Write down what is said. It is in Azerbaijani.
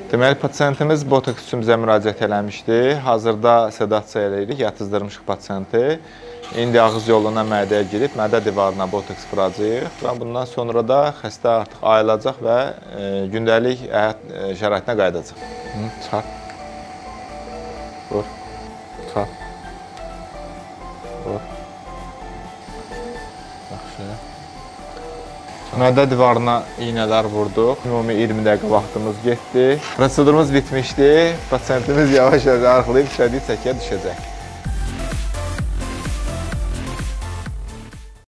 Deməli, pasiyentimiz botoks üçün bizə müraciət eləmişdi. Hazırda sedasiya eləyirik, yatızdırmışıq pasiyenti. İndi ağız yoluna mədəyə girib, mədə divarına botoks vuracağıq və bundan sonra da xəstə artıq ayılacaq və gündəlik həyat şəraitinə qayıdacaq. Çat. Vur. Çat. Vur. Yaxşı. Mədə divarına iynələr vurduq. Ümumi 20 dəqiqə vaxtımız getdi. Prosedurumuz bitmişdi. Pasiyentimiz yavaş-yavaş arxalayıb düşəcək, çəkiyə düşəcək.